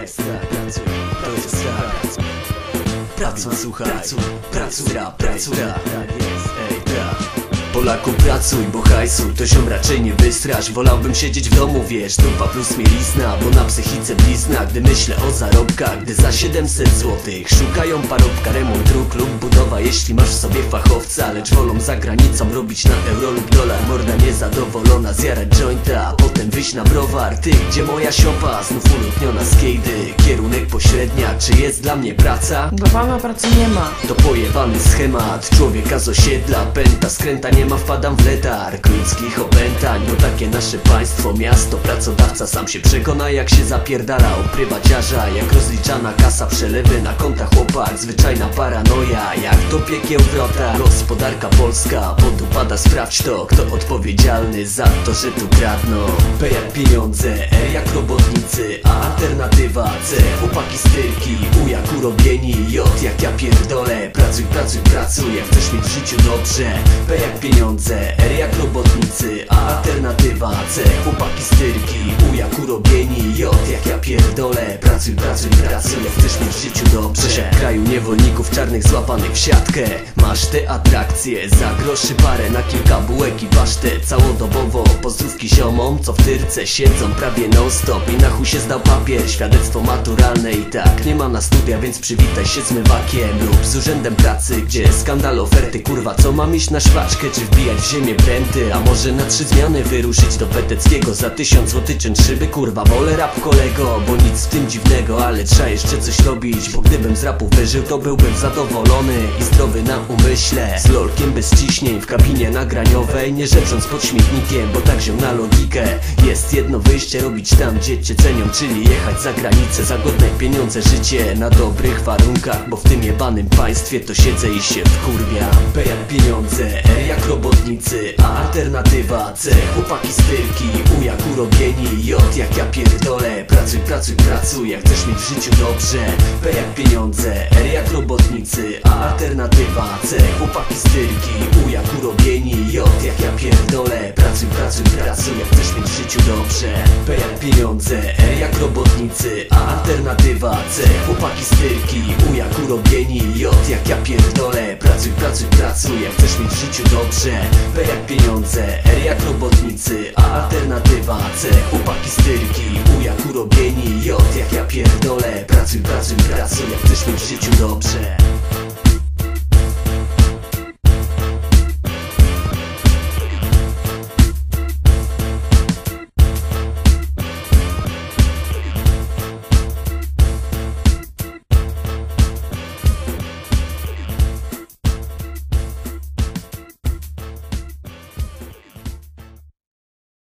jest tak, pracuj, to jest tak. Pracuj, słuchaj, pracuj, tak jest, ej, tak. Polaku pracuj, bo hajsu to się raczej nie wystrasz. Wolałbym siedzieć w domu, wiesz, dupa plus mielizna, bo na psychice blizna, gdy myślę o zarobkach. Gdy za 700 złotych szukają parobka, remont dróg lub budowa, jeśli masz w sobie fachowca. Lecz wolą za granicą robić na euro lub dolar. Morda niezadowolona, zjarać jointa, a potem wyjść na browar. Ty, gdzie moja siopa, znów ulotniona z kejdy. Kierunek pośrednia, czy jest dla mnie praca? Dla pana pracy nie ma. To pojebany schemat człowieka z osiedla. Pęta, skręta nie ma, wpadam w letarg ludzkich opętań. Bo takie nasze państwo, miasto, pracodawca sam się przekona, jak się zapierdala o prywaciarza. Jak rozliczana kasa, przelewy na konta chłopak. Zwyczajna paranoja, jak to piekieł wrota. Gospodarka polska podupada, sprawdź to, kto odpowiedzialny za to, że tu kradną. P jak pieniądze, R jak robotnicy, A alternatywa, C chłopaki z tyrki, U jak urobieni, J jak ja pierdolę. Pracuj, pracuj, pracuj, jak chcesz mieć w życiu dobrze. P jak pieniądze, R jak robotnicy, A alternatywa, C chłopaki z tyrki, U jak urobieni, J jak ja pierdolę. Pracuj, pracuj, pracuj, jak chcesz mieć w życiu dobrze. W kraju niewolników czarnych złapanych w siatkę. Masz te atrakcje, za groszy parę na kilka bułek i pasztet. Całodobowo pozdrówki ziomom, co w tyrce siedzą prawie non stop. I na chuj się zdał papier, świadectwo maturalne i tak nie ma na studia, więc przywitaj się z mywakiem lub z urzędem pracy, gdzie skandal oferty. Kurwa, co mam iść na szwaczkę, czy wbijać w ziemię pręty? A może na 3 zmiany wyruszyć do Peteckiego za 1000 zł ciąć szyby? Kurwa, wolę rap kolego, bo nic w tym dziwnego, ale trzeba jeszcze coś robić. Bo gdybym z rapu wyżył, to byłbym zadowolony i zdrowy na umyśle. Z lolkiem bez ciśnień w kabinie nagraniowej, nie rzecząc pod śmietnikiem, bo tak ziom na logikę. Jest jedno wyjście, robić tam, gdzie cię cenią, czyli jechać za granicę, za godne pieniądze, życie na dobrych warunkach. Bo w tym jebanym państwie to siedzę i się wkurwiam. P jak pieniądze, R jak robotnicy, A alternatywa, C chłopaki z tyrki, U jak urobieni, J jak ja pierdolę. Pracuj, pracuj, pracuj, jak chcesz mieć w życiu dobrze. P jak pieniądze, R jak robotnicy, A alternatywa, C chłopaki z tyrki, U jak urobieni, J jak ja pierdolę. Pracuj, pracuj, pracuj, jak chcesz mieć w życiu dobrze. P jak pieniądze, R jak robotnicy, A alternatywa, C chłopaki z tyrki, U jak urobieni, J jak ja pierdolę. Pracuj, pracuj, pracuj, jak chcesz mieć w życiu dobrze. P jak pieniądze, R jak robotnicy, A alternatywa, C chłopaki z tyrki, U jak urobieni, J jak ja pierdolę. Pracuj, pracuj, pracuj, jak chcesz mieć w życiu dobrze.